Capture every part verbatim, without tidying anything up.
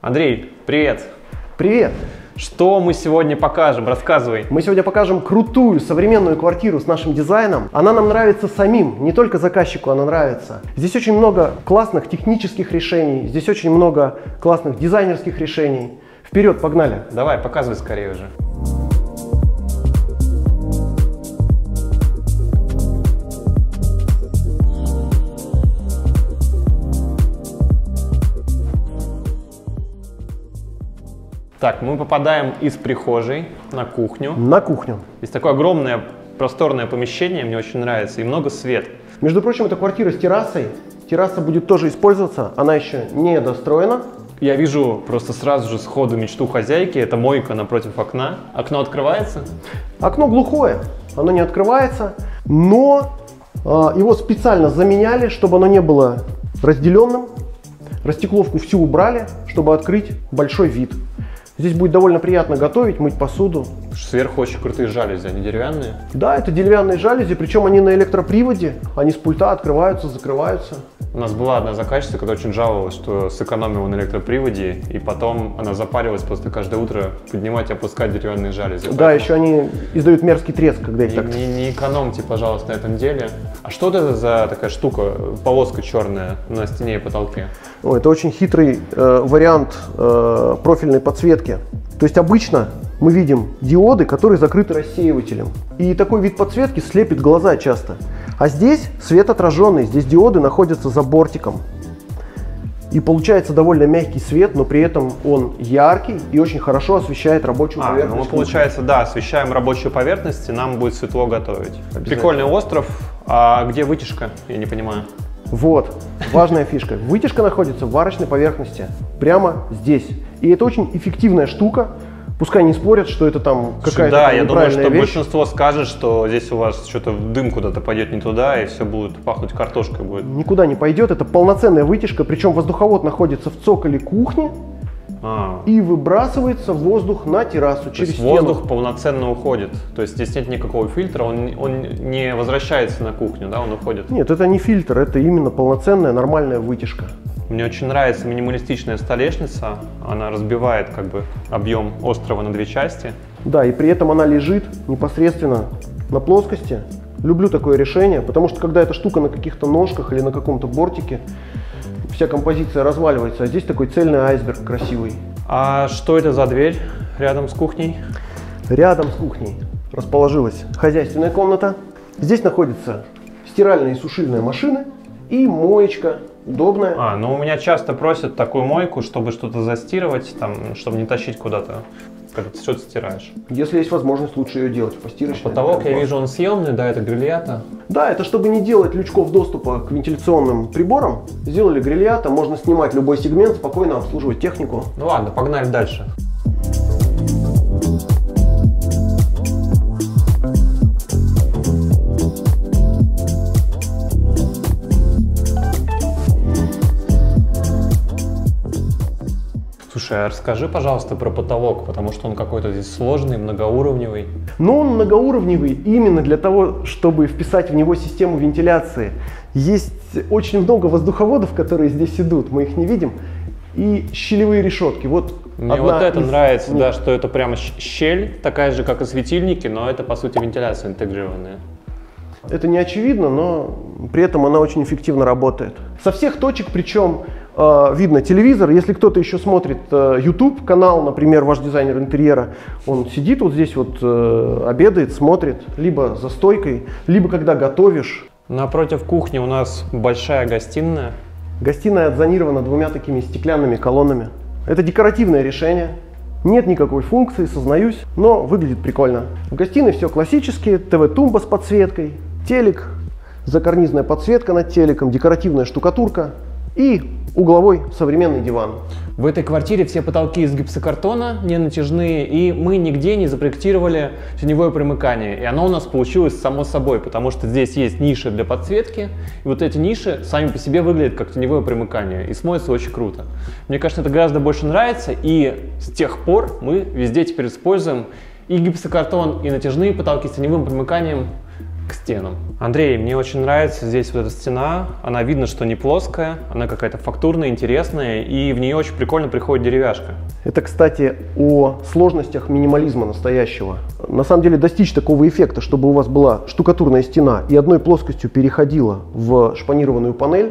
Андрей, привет! Привет! Что мы сегодня покажем? Рассказывай. Мы сегодня покажем крутую современную квартиру с нашим дизайном. Она нам нравится самим, не только заказчику она нравится. Здесь очень много классных технических решений, здесь очень много классных дизайнерских решений. Вперед, погнали! Давай, показывай скорее уже. Так, мы попадаем из прихожей на кухню. На кухню. Здесь такое огромное просторное помещение, мне очень нравится, и много света. Между прочим, это квартира с террасой. Терраса будет тоже использоваться, она еще не достроена. Я вижу просто сразу же сходу мечту хозяйки, это мойка напротив окна. Окно открывается? Окно глухое, оно не открывается, но э, его специально заменяли, чтобы оно не было разделенным. Растекловку всю убрали, чтобы открыть большой вид. Здесь будет довольно приятно готовить, мыть посуду. Сверху очень крутые жалюзи, они деревянные? Да, это деревянные жалюзи, причем они на электроприводе, они с пульта открываются, закрываются. У нас была одна заказчица, которая очень жаловалась, что сэкономила на электроприводе, и потом она запаривалась просто каждое утро поднимать и опускать деревянные жалюзи. Да, еще они издают мерзкий треск, когда их не, так... Не, не экономьте, пожалуйста, на этом деле. А что это за такая штука, полоска черная на стене и потолке? О, это очень хитрый э, вариант э, профильной подсветки. То есть обычно мы видим диоды, которые закрыты рассеивателем. И такой вид подсветки слепит глаза часто. А здесь свет отраженный, здесь диоды находятся за бортиком. И получается довольно мягкий свет, но при этом он яркий и очень хорошо освещает рабочую а, поверхность. Ну мы, получается, да, освещаем рабочую поверхность, и нам будет светло готовить. Прикольный остров. А где вытяжка? Я не понимаю. Вот, важная фишка. Вытяжка находится в варочной поверхности, прямо здесь. И это очень эффективная штука. Пускай не спорят, что это там какая-то Да, я думаю, что вещь. Большинство скажет, что здесь у вас что-то дым куда-то пойдет не туда, и все будет пахнуть картошкой будет. Никуда не пойдет, это полноценная вытяжка, причем воздуховод находится в цоколе кухни а. и выбрасывается воздух на террасу То через есть стену. Воздух полноценно уходит, то есть здесь нет никакого фильтра, он, он не возвращается на кухню, да, он уходит? Нет, это не фильтр, это именно полноценная нормальная вытяжка. Мне очень нравится минималистичная столешница, она разбивает как бы объем острова на две части. Да, и при этом она лежит непосредственно на плоскости. Люблю такое решение, потому что когда эта штука на каких-то ножках или на каком-то бортике, вся композиция разваливается, а здесь такой цельный айсберг красивый. А что это за дверь рядом с кухней? Рядом с кухней расположилась хозяйственная комната. Здесь находятся стиральная и сушильная машины и моечка. Удобная. А, ну у меня часто просят такую мойку, чтобы что-то застирывать, там, чтобы не тащить куда-то, когда ты что-то стираешь. Если есть возможность, лучше ее делать в постирочной. Потолок, я вижу, он съемный, да, это грильята. Да, это чтобы не делать лючков доступа к вентиляционным приборам. Сделали грильята, можно снимать любой сегмент, спокойно обслуживать технику. Ну ладно, погнали дальше. Слушай, а расскажи, пожалуйста, про потолок, потому что он какой-то здесь сложный, многоуровневый. Но он многоуровневый именно для того, чтобы вписать в него систему вентиляции. Есть очень много воздуховодов, которые здесь идут, мы их не видим, и щелевые решетки. Вот Мне вот это из... нравится, да, что это прямо щель, такая же, как и светильники, но это, по сути, вентиляция интегрированная. Это не очевидно, но при этом она очень эффективно работает. Со всех точек, причем э, видно телевизор. Если кто-то еще смотрит э, YouTube канал, например, ваш дизайнер интерьера, он сидит вот здесь вот, э, обедает, смотрит, либо за стойкой, либо когда готовишь. Напротив кухни у нас большая гостиная. Гостиная отзонирована двумя такими стеклянными колоннами. Это декоративное решение. Нет никакой функции, сознаюсь, но выглядит прикольно. В гостиной все классические, ТВ-тумба с подсветкой, телек, закарнизная подсветка над телеком, декоративная штукатурка и угловой современный диван. В этой квартире все потолки из гипсокартона, не натяжные, и мы нигде не запроектировали теневое примыкание. И оно у нас получилось само собой, потому что здесь есть ниши для подсветки, и вот эти ниши сами по себе выглядят как теневое примыкание, и смотрится очень круто. Мне кажется, это гораздо больше нравится, и с тех пор мы везде теперь используем и гипсокартон, и натяжные потолки с теневым примыканием. к стенам. Андрей, мне очень нравится здесь вот эта стена. Она видно, что не плоская, она какая-то фактурная, интересная, и в нее очень прикольно приходит деревяшка. Это, кстати, о сложностях минимализма настоящего. На самом деле достичь такого эффекта, чтобы у вас была штукатурная стена и одной плоскостью переходила в шпанированную панель,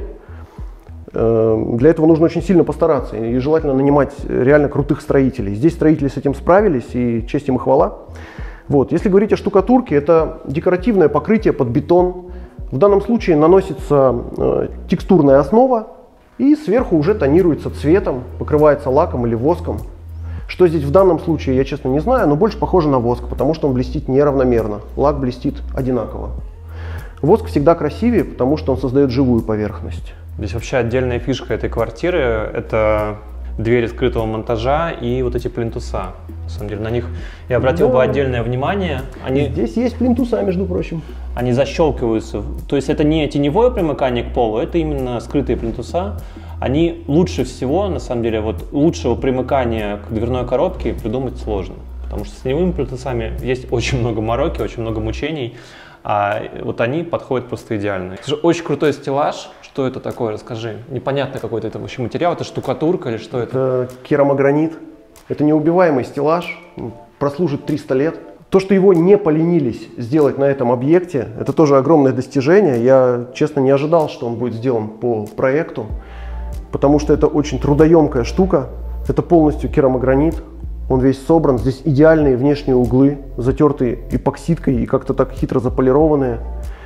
для этого нужно очень сильно постараться и желательно нанимать реально крутых строителей. Здесь строители с этим справились, и честь им и хвала. Вот. Если говорить о штукатурке, это декоративное покрытие под бетон. В данном случае наносится э, текстурная основа и сверху уже тонируется цветом, покрывается лаком или воском. Что здесь в данном случае, я честно не знаю, но больше похоже на воск, потому что он блестит неравномерно. Лак блестит одинаково. Воск всегда красивее, потому что он создает живую поверхность. Здесь вообще отдельная фишка этой квартиры – это двери скрытого монтажа и вот эти плинтуса. На самом деле на них я обратил да. бы отдельное внимание. Они, Здесь есть плинтуса, между прочим. Они защелкиваются. То есть это не теневое примыкание к полу, это именно скрытые плинтуса. Они лучше всего, на самом деле, вот лучшего примыкания к дверной коробке придумать сложно. Потому что с теневыми плинтусами есть очень много мороки, очень много мучений. А вот они подходят просто идеально. Это же очень крутой стеллаж. Что это такое? Расскажи. Непонятно какой-то это вообще материал. Это штукатурка или что это? Это керамогранит. Это неубиваемый стеллаж. Прослужит триста лет. То, что его не поленились сделать на этом объекте, это тоже огромное достижение. Я, честно, не ожидал, что он будет сделан по проекту. Потому что это очень трудоемкая штука. Это полностью керамогранит. Он весь собран, здесь идеальные внешние углы, затертые эпоксидкой и как-то так хитро заполированные.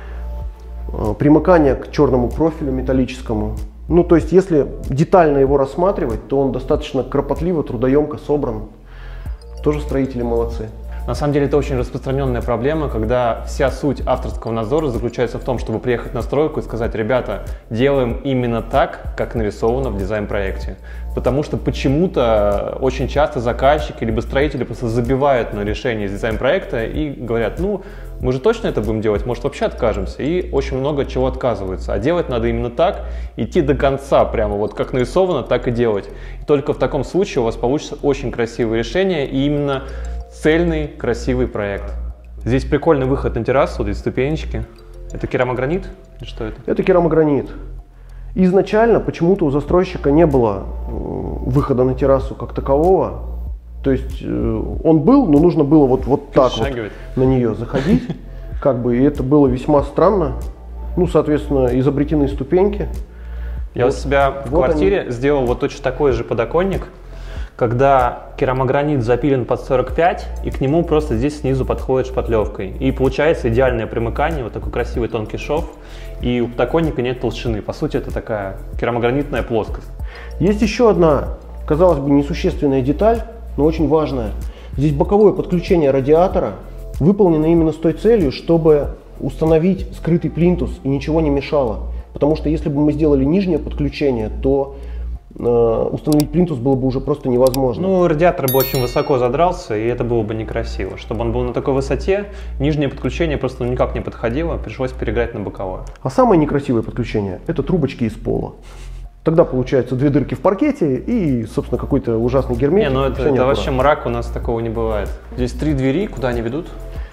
Примыкание к черному профилю металлическому. Ну, то есть, если детально его рассматривать, то он достаточно кропотливо, трудоемко собран. Тоже строители молодцы. На самом деле это очень распространенная проблема, когда вся суть авторского надзора заключается в том, чтобы приехать на стройку и сказать: ребята, делаем именно так, как нарисовано в дизайн-проекте. Потому что почему-то очень часто заказчики либо строители просто забивают на решение из дизайн-проекта и говорят: ну, мы же точно это будем делать, может, вообще откажемся. И очень много чего отказываются. А делать надо именно так, идти до конца, прямо вот как нарисовано, так и делать. И только в таком случае у вас получится очень красивое решение и именно цельный, красивый проект. Здесь прикольный выход на террасу, вот эти ступенечки. Это керамогранит или что это? Это керамогранит. Изначально почему-то у застройщика не было выхода на террасу как такового. То есть он был, но нужно было вот, вот так вот на нее заходить. Как бы, и это было весьма странно. Ну, соответственно, изобретены ступеньки. Я вот у себя в вот квартире они. сделал вот точно такой же подоконник, когда керамогранит запилен под сорок пять, и к нему просто здесь снизу подходит шпатлевкой. И получается идеальное примыкание, вот такой красивый тонкий шов, и у подоконника нет толщины. По сути, это такая керамогранитная плоскость. Есть еще одна, казалось бы, несущественная деталь, но очень важная. Здесь боковое подключение радиатора выполнено именно с той целью, чтобы установить скрытый плинтус и ничего не мешало. Потому что если бы мы сделали нижнее подключение, то установить плинтус было бы уже просто невозможно. Ну, радиатор бы очень высоко задрался, и это было бы некрасиво. Чтобы он был на такой высоте, нижнее подключение просто никак не подходило, пришлось переиграть на боковое. А самое некрасивое подключение – это трубочки из пола. Тогда получаются две дырки в паркете и, собственно, какой-то ужасный герметик. Не, ну это, это вообще мрак, у нас такого не бывает. Здесь три двери, куда они ведут?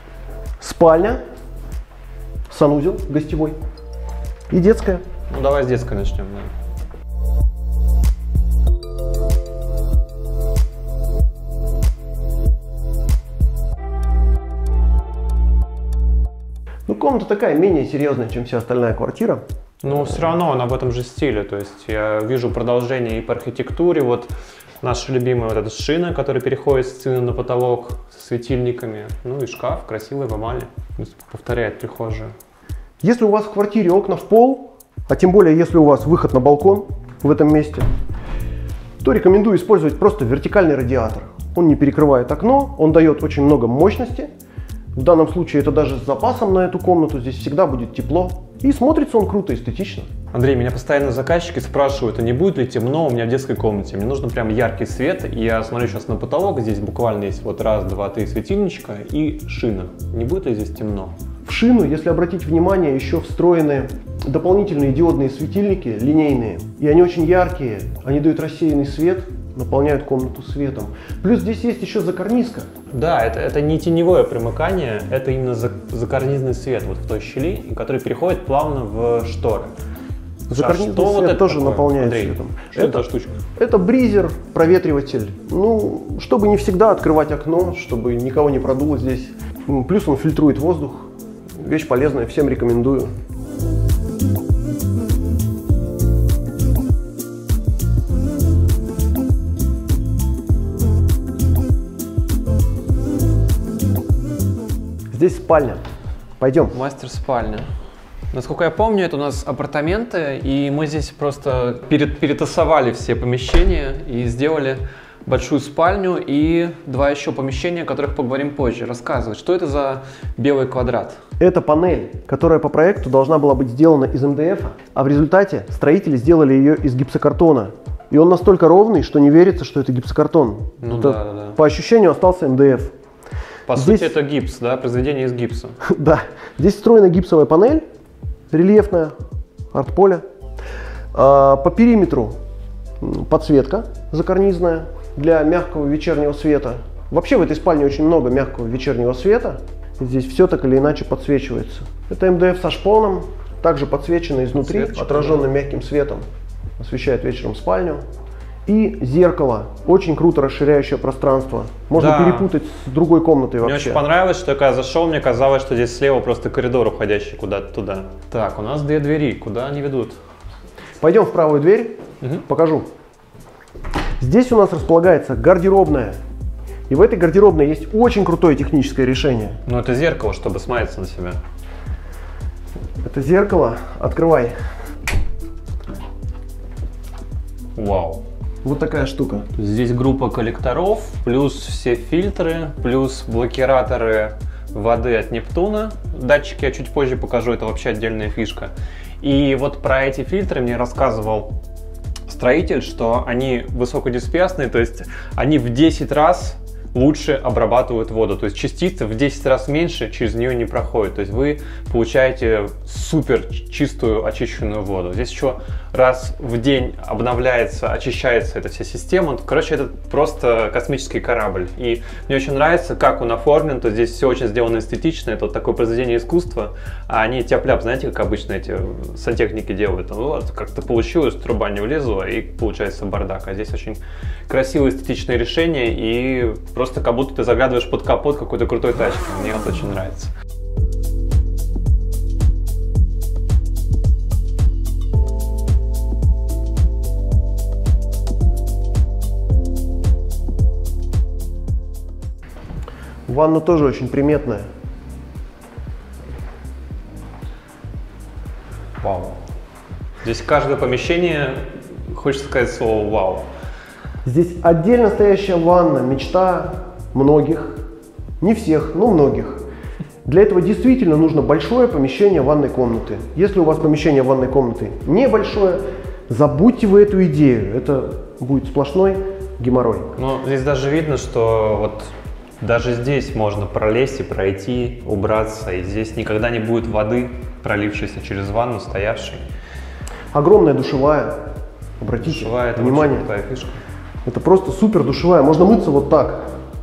Спальня, санузел гостевой и детская. Ну давай с детской начнем. Да. Ну, комната такая, менее серьезная, чем вся остальная квартира. Но все равно она в этом же стиле. То есть я вижу продолжение и по архитектуре. Вот наша любимая вот эта шина, которая переходит с стены на потолок с светильниками. Ну и шкаф красивый в эмали. Повторяет прихожую. Если у вас в квартире окна в пол, а тем более если у вас выход на балкон в этом месте, то рекомендую использовать просто вертикальный радиатор. Он не перекрывает окно, он дает очень много мощности. В данном случае это даже с запасом на эту комнату, здесь всегда будет тепло. И смотрится он круто, эстетично. Андрей, меня постоянно заказчики спрашивают, а не будет ли темно у меня в детской комнате? Мне нужно прям яркий свет, и я смотрю сейчас на потолок, здесь буквально есть вот раз, два, три светильничка и шина. Не будет ли здесь темно? В шину, если обратить внимание, еще встроены дополнительные диодные светильники, линейные. И они очень яркие, они дают рассеянный свет, наполняют комнату светом. Плюс здесь есть еще закарнизка. Да, это, это не теневое примыкание, это именно закарнизный свет вот в той щели, который переходит плавно в шторы. Закарнизный а что свет вот это тоже такое, наполняет Андрей? светом. Что это, это за штучка? Это бризер, проветриватель. Ну, чтобы не всегда открывать окно, чтобы никого не продуло здесь. Плюс он фильтрует воздух. Вещь полезная, всем рекомендую. Здесь спальня. Пойдем. Мастер спальня. Насколько я помню, это у нас апартаменты, и мы здесь просто перед, перетасовали все помещения и сделали большую спальню и два еще помещения, о которых поговорим позже. Рассказывай, что это за белый квадрат? Это панель, которая по проекту должна была быть сделана из эм дэ эф, а в результате строители сделали ее из гипсокартона. И он настолько ровный, что не верится, что это гипсокартон. Ну это, да, да, да. По ощущению остался эм дэ эф. По здесь... сути, это гипс, да, произведение из гипса. Да, здесь встроена гипсовая панель, рельефная, артполе. По периметру подсветка закарнизная для мягкого вечернего света. Вообще в этой спальне очень много мягкого вечернего света. Здесь все так или иначе подсвечивается. Это эм дэ эф со шпоном, также подсвечено изнутри, Светочка, отраженным да. мягким светом. Освещает вечером спальню. И зеркало, очень круто расширяющее пространство. Можно да. перепутать с другой комнатой вообще. Мне очень понравилось, что когда я зашел, мне казалось, что здесь слева просто коридор, уходящий куда-то туда. Так, у нас две двери, куда они ведут? Пойдем в правую дверь, угу. покажу. Здесь у нас располагается гардеробная. И в этой гардеробной есть очень крутое техническое решение. Ну это зеркало, чтобы смотреться на себя. Это зеркало, открывай. Вау. Вот такая штука. Здесь группа коллекторов, плюс все фильтры, плюс блокираторы воды от Нептуна. Датчики я чуть позже покажу, это вообще отдельная фишка. И вот про эти фильтры мне рассказывал строитель, что они высокодисперсные, то есть они в десять раз лучше обрабатывают воду, то есть частицы в десять раз меньше через нее не проходят, то есть вы получаете супер чистую очищенную воду. Здесь еще раз в день обновляется, очищается эта вся система. Короче, это просто космический корабль. И мне очень нравится, как он оформлен, то здесь все очень сделано эстетично, это вот такое произведение искусства, а не тяп-ляп, знаете, как обычно эти сантехники делают. Ну, вот, как-то получилось, труба не влезла и получается бардак. А здесь очень красивое эстетичное решение и просто как будто ты заглядываешь под капот какой-то крутой тачки. Мне вот очень нравится. Ванна тоже очень приметная. Вау. Здесь каждое помещение, хочется сказать слово «вау». Здесь отдельно стоящая ванна, мечта многих, не всех, но многих. Для этого действительно нужно большое помещение ванной комнаты. Если у вас помещение ванной комнаты небольшое, забудьте вы эту идею, это будет сплошной геморрой. Ну, здесь даже видно, что вот даже здесь можно пролезть и пройти, убраться, и здесь никогда не будет воды, пролившейся через ванну, стоявшей. Огромная душевая, обратите душевая, это внимание. крутая фишка. Это просто супер душевая, можно мыться вот так.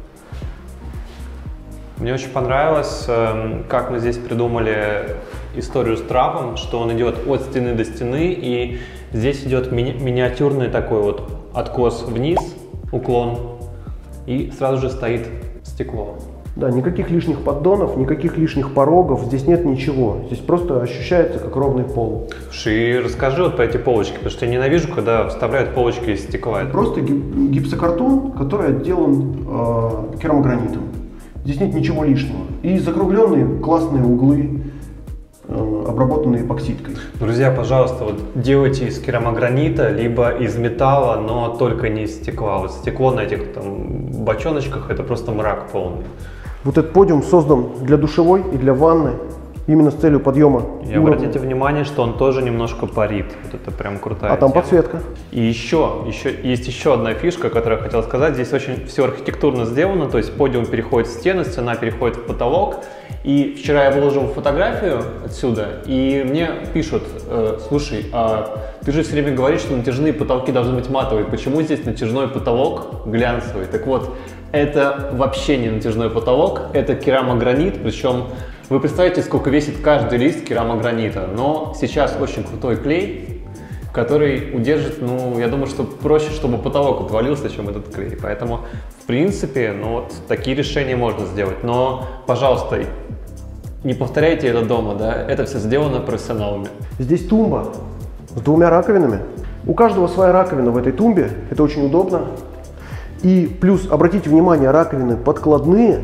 Мне очень понравилось, как мы здесь придумали историю с трапом, что он идет от стены до стены, и здесь идет ми миниатюрный такой вот откос вниз, уклон, и сразу же стоит стекло. Да, никаких лишних поддонов, никаких лишних порогов, здесь нет ничего. Здесь просто ощущается как ровный пол. И расскажи вот про эти полочки, потому что я ненавижу, когда вставляют полочки из стекла. Просто гипсокартон, который отделан э, керамогранитом. Здесь нет ничего лишнего. И закругленные классные углы, э, обработанные эпоксидкой. Друзья, пожалуйста, вот делайте из керамогранита, либо из металла, но только не из стекла. Вот стекло на этих там бочоночках — это просто мрак полный. Вот этот подиум создан для душевой и для ванны. именно с целью подъема. И обратите внимание, что он тоже немножко парит. Вот это прям крутая А там тема. подсветка. И еще, еще есть еще одна фишка, которую я хотел сказать. Здесь очень все архитектурно сделано, то есть подиум переходит в стены, стена переходит в потолок. И вчера я выложил фотографию отсюда, и мне пишут: э, слушай, а ты же все время говоришь, что натяжные потолки должны быть матовые. Почему здесь натяжной потолок глянцевый? Так вот, это вообще не натяжной потолок, это керамогранит, причем вы представляете, сколько весит каждый лист керамогранита. Но сейчас очень крутой клей, который удержит, ну, я думаю, что проще, чтобы потолок отвалился, чем этот клей. Поэтому, в принципе, ну вот такие решения можно сделать. Но, пожалуйста, не повторяйте это дома, да, это все сделано профессионалами. Здесь тумба с двумя раковинами. У каждого своя раковина в этой тумбе, это очень удобно. И плюс, обратите внимание, раковины подкладные.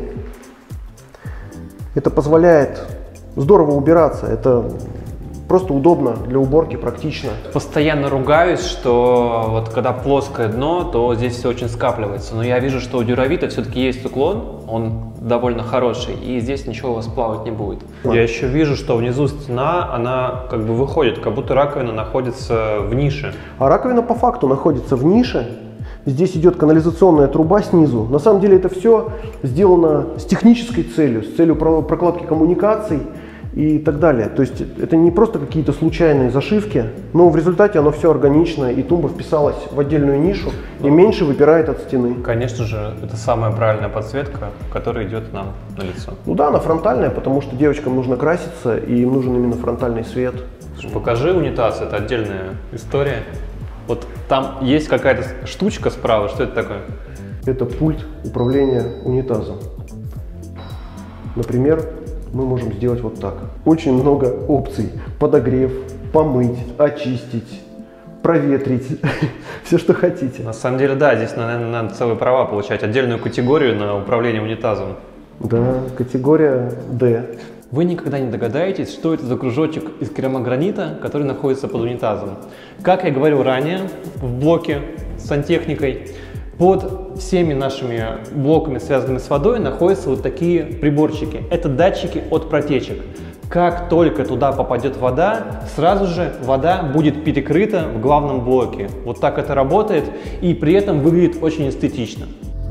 Это позволяет здорово убираться, это просто удобно для уборки, практично. Постоянно ругаюсь, что вот когда плоское дно, то здесь все очень скапливается. Но я вижу, что у дюравита все-таки есть уклон, он довольно хороший, и здесь ничего у вас плавать не будет. Да. Я еще вижу, что внизу стена, она как бы выходит, как будто раковина находится в нише. А раковина по факту находится в нише. Здесь идет канализационная труба снизу. На самом деле это все сделано с технической целью, с целью прокладки коммуникаций и так далее. То есть это не просто какие-то случайные зашивки, но в результате оно все органично, и тумба вписалась в отдельную нишу и меньше выпирает от стены. Конечно же, это самая правильная подсветка, которая идет нам на лицо. Ну да, она фронтальная, потому что девочкам нужно краситься, и им нужен именно фронтальный свет. Слушай, покажи унитаз, это отдельная история. Вот там есть какая-то штучка справа, что это такое? Это пульт управления унитазом. Например, мы можем сделать вот так. Очень много опций. Подогрев, помыть, очистить, проветрить, все, что хотите. На самом деле, да, здесь, наверное, надо целые права получать, отдельную категорию на управление унитазом. Да, категория D. Вы никогда не догадаетесь, что это за кружочек из керамогранита, который находится под унитазом. Как я говорил ранее, в блоке с сантехникой, под всеми нашими блоками, связанными с водой, находятся вот такие приборчики. Это датчики от протечек. Как только туда попадет вода, сразу же вода будет перекрыта в главном блоке. Вот так это работает, и при этом выглядит очень эстетично.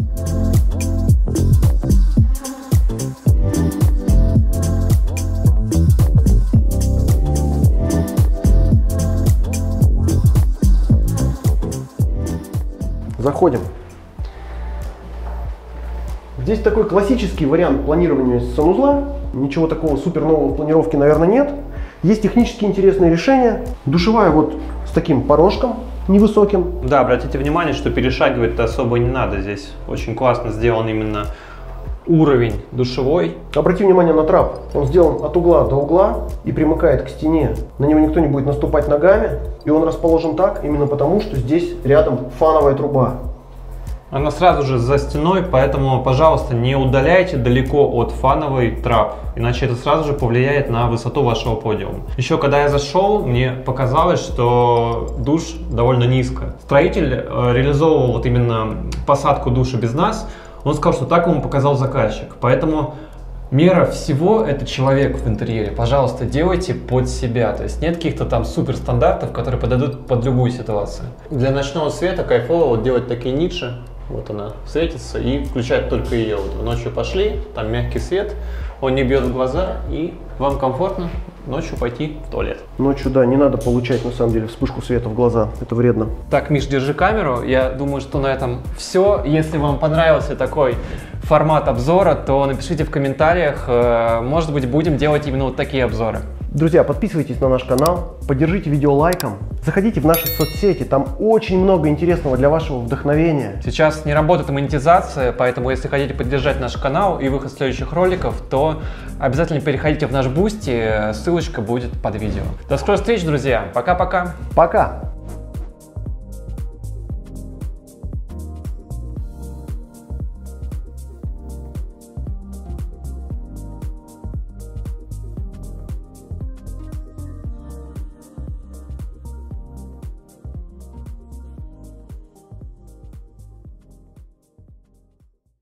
Заходим. Здесь такой классический вариант планирования санузла. Ничего такого супер нового в планировке, наверное, нет. Есть технически интересные решения. Душевая вот с таким порожком невысоким. Да, обратите внимание, что перешагивать-то особо не надо. Здесь очень классно сделан именно уровень душевой. Обрати внимание на трап. Он сделан от угла до угла и примыкает к стене. На него никто не будет наступать ногами. И он расположен так именно потому, что здесь рядом фановая труба. Она сразу же за стеной, поэтому, пожалуйста, не удаляйте далеко от фановой трап, иначе это сразу же повлияет на высоту вашего подиума. Еще когда я зашел, мне показалось, что душ довольно низко. Строитель э, реализовывал вот именно посадку душа без нас. Он сказал, что так ему показал заказчик. Поэтому мера всего — это человек в интерьере. Пожалуйста, делайте под себя. То есть нет каких-то там супер стандартов, которые подойдут под любую ситуацию. Для ночного света кайфово вот делать такие ниши. Вот она светится, и включать только ее. Вот вы ночью пошли, там мягкий свет, он не бьет в глаза, и вам комфортно ночью пойти в туалет. Ночью, да, не надо получать, на самом деле, вспышку света в глаза. Это вредно. Так, Миш, держи камеру. Я думаю, что на этом все. Если вам понравился такой формат обзора, то напишите в комментариях. Может быть, будем делать именно вот такие обзоры. Друзья, подписывайтесь на наш канал, поддержите видео лайком, заходите в наши соцсети, там очень много интересного для вашего вдохновения. Сейчас не работает монетизация, поэтому если хотите поддержать наш канал и выход следующих роликов, то обязательно переходите в наш Boosty, ссылочка будет под видео. До скорой встречи, друзья, пока-пока. Пока!